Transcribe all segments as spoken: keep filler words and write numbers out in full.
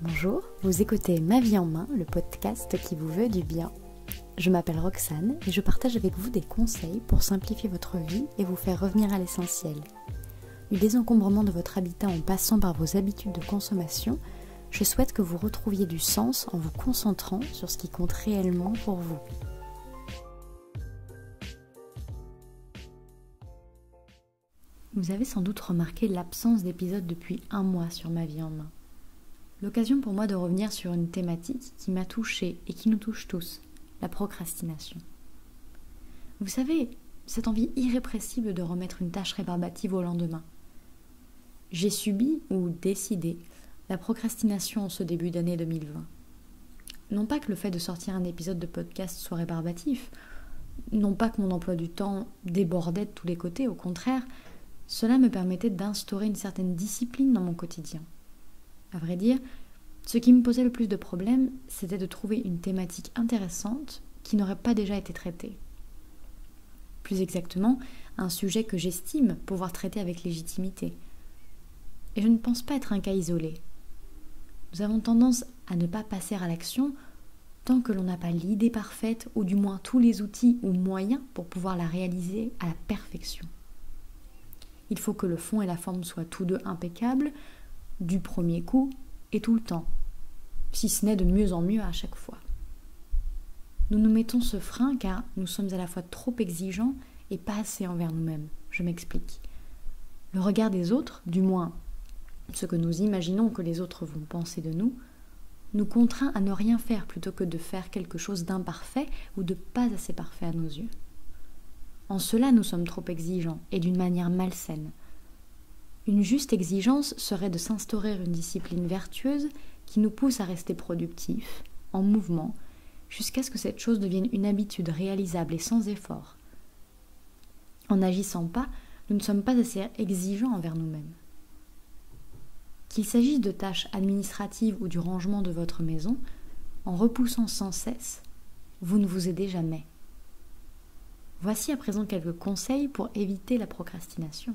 Bonjour, vous écoutez Ma vie en main, le podcast qui vous veut du bien. Je m'appelle Roxane et je partage avec vous des conseils pour simplifier votre vie et vous faire revenir à l'essentiel. Du désencombrement de votre habitat en passant par vos habitudes de consommation, je souhaite que vous retrouviez du sens en vous concentrant sur ce qui compte réellement pour vous. Vous avez sans doute remarqué l'absence d'épisode depuis un mois sur Ma vie en main. L'occasion pour moi de revenir sur une thématique qui m'a touchée et qui nous touche tous, la procrastination. Vous savez, cette envie irrépressible de remettre une tâche rébarbative au lendemain. J'ai subi ou décidé la procrastination en ce début d'année deux mille vingt. Non pas que le fait de sortir un épisode de podcast soit rébarbatif, non pas que mon emploi du temps débordait de tous les côtés, au contraire, cela me permettait d'instaurer une certaine discipline dans mon quotidien. À vrai dire, ce qui me posait le plus de problèmes, c'était de trouver une thématique intéressante qui n'aurait pas déjà été traitée. Plus exactement, un sujet que j'estime pouvoir traiter avec légitimité. Et je ne pense pas être un cas isolé. Nous avons tendance à ne pas passer à l'action tant que l'on n'a pas l'idée parfaite ou du moins tous les outils ou moyens pour pouvoir la réaliser à la perfection. Il faut que le fond et la forme soient tous deux impeccables, du premier coup et tout le temps, si ce n'est de mieux en mieux à chaque fois. Nous nous mettons ce frein car nous sommes à la fois trop exigeants et pas assez envers nous-mêmes. Je m'explique. Le regard des autres, du moins ce que nous imaginons que les autres vont penser de nous, nous contraint à ne rien faire plutôt que de faire quelque chose d'imparfait ou de pas assez parfait à nos yeux. En cela, nous sommes trop exigeants et d'une manière malsaine. Une juste exigence serait de s'instaurer une discipline vertueuse qui nous pousse à rester productifs, en mouvement, jusqu'à ce que cette chose devienne une habitude réalisable et sans effort. En n'agissant pas, nous ne sommes pas assez exigeants envers nous-mêmes. Qu'il s'agisse de tâches administratives ou du rangement de votre maison, en repoussant sans cesse, vous ne vous aidez jamais. Voici à présent quelques conseils pour éviter la procrastination.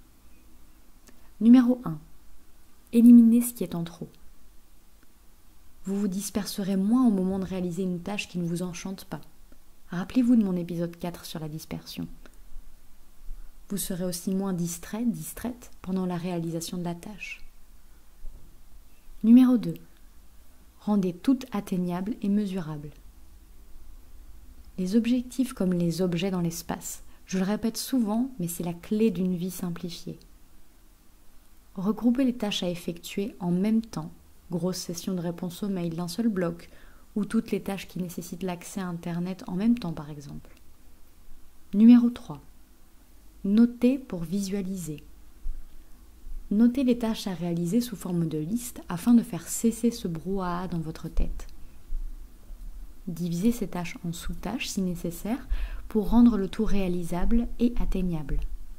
Numéro un. Éliminez ce qui est en trop. Vous vous disperserez moins au moment de réaliser une tâche qui ne vous enchante pas. Rappelez-vous de mon épisode quatre sur la dispersion. Vous serez aussi moins distrait, distraite pendant la réalisation de la tâche. Numéro deux. Rendez tout atteignable et mesurable. Les objectifs comme les objets dans l'espace, je le répète souvent, mais c'est la clé d'une vie simplifiée. Regroupez les tâches à effectuer en même temps, grosse session de réponse aux mails d'un seul bloc, ou toutes les tâches qui nécessitent l'accès à Internet en même temps par exemple. Numéro trois. Notez pour visualiser. Notez les tâches à réaliser sous forme de liste afin de faire cesser ce brouhaha dans votre tête. Divisez ces tâches en sous-tâches si nécessaire pour rendre le tout réalisable et atteignable.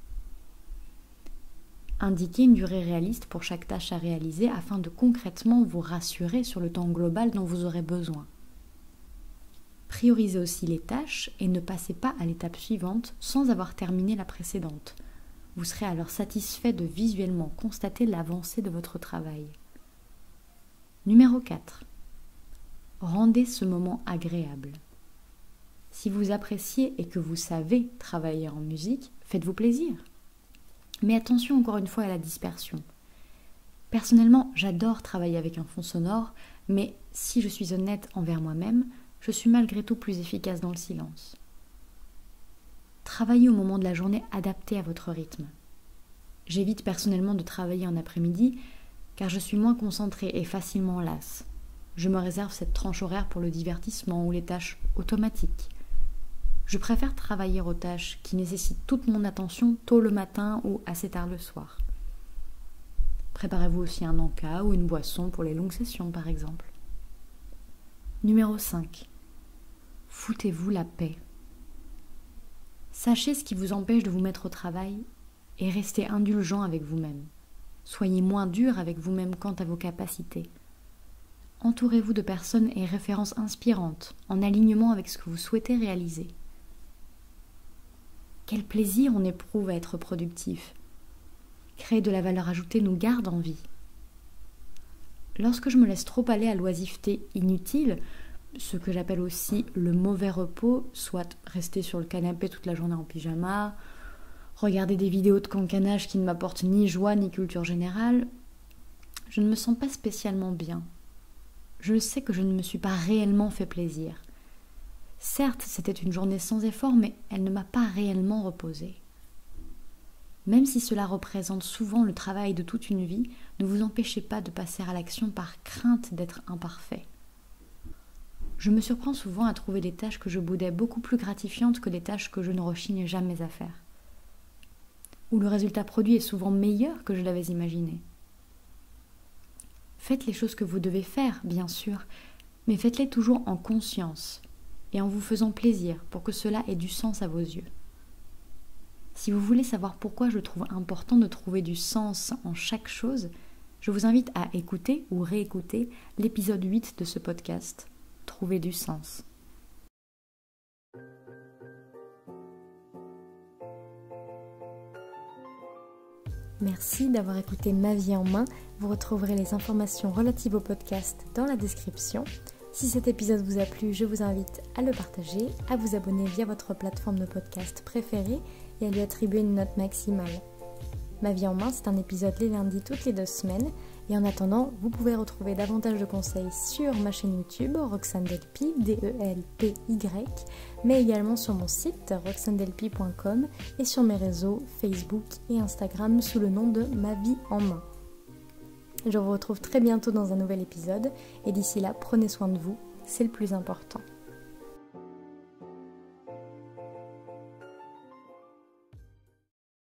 Indiquez une durée réaliste pour chaque tâche à réaliser afin de concrètement vous rassurer sur le temps global dont vous aurez besoin. Priorisez aussi les tâches et ne passez pas à l'étape suivante sans avoir terminé la précédente. Vous serez alors satisfait de visuellement constater l'avancée de votre travail. Numéro quatre. Rendez ce moment agréable. Si vous appréciez et que vous savez travailler en musique, faites-vous plaisir. Mais attention encore une fois à la dispersion. Personnellement, j'adore travailler avec un fond sonore, mais si je suis honnête envers moi-même, je suis malgré tout plus efficace dans le silence. Travaillez au moment de la journée adapté à votre rythme. J'évite personnellement de travailler en après-midi, car je suis moins concentrée et facilement lasse. Je me réserve cette tranche horaire pour le divertissement ou les tâches automatiques. Je préfère travailler aux tâches qui nécessitent toute mon attention tôt le matin ou assez tard le soir. Préparez-vous aussi un encas ou une boisson pour les longues sessions par exemple. Numéro cinq. Foutez-vous la paix. Sachez ce qui vous empêche de vous mettre au travail et restez indulgent avec vous-même. Soyez moins dur avec vous-même quant à vos capacités. Entourez-vous de personnes et références inspirantes, en alignement avec ce que vous souhaitez réaliser. Quel plaisir on éprouve à être productif. Créer de la valeur ajoutée nous garde en vie. Lorsque je me laisse trop aller à l'oisiveté inutile, ce que j'appelle aussi le mauvais repos, soit rester sur le canapé toute la journée en pyjama, regarder des vidéos de cancanage qui ne m'apportent ni joie ni culture générale, je ne me sens pas spécialement bien. Je sais que je ne me suis pas réellement fait plaisir. Certes, c'était une journée sans effort, mais elle ne m'a pas réellement reposée. Même si cela représente souvent le travail de toute une vie, ne vous empêchez pas de passer à l'action par crainte d'être imparfait. Je me surprends souvent à trouver des tâches que je boudais beaucoup plus gratifiantes que des tâches que je ne rechigne jamais à faire. Où le résultat produit est souvent meilleur que je l'avais imaginé. Faites les choses que vous devez faire, bien sûr, mais faites-les toujours en conscience et en vous faisant plaisir pour que cela ait du sens à vos yeux. Si vous voulez savoir pourquoi je trouve important de trouver du sens en chaque chose, je vous invite à écouter ou réécouter l'épisode huit de ce podcast, Trouver du sens. Merci d'avoir écouté Ma vie en main. Vous retrouverez les informations relatives au podcast dans la description. Si cet épisode vous a plu, je vous invite à le partager, à vous abonner via votre plateforme de podcast préférée et à lui attribuer une note maximale. Ma vie en main, c'est un épisode les lundis toutes les deux semaines. Et en attendant, vous pouvez retrouver davantage de conseils sur ma chaîne YouTube, Roxane Delpy, D E L P Y, mais également sur mon site, roxane delpy point com, et sur mes réseaux Facebook et Instagram sous le nom de Ma vie en main. Je vous retrouve très bientôt dans un nouvel épisode, et d'ici là, prenez soin de vous, c'est le plus important.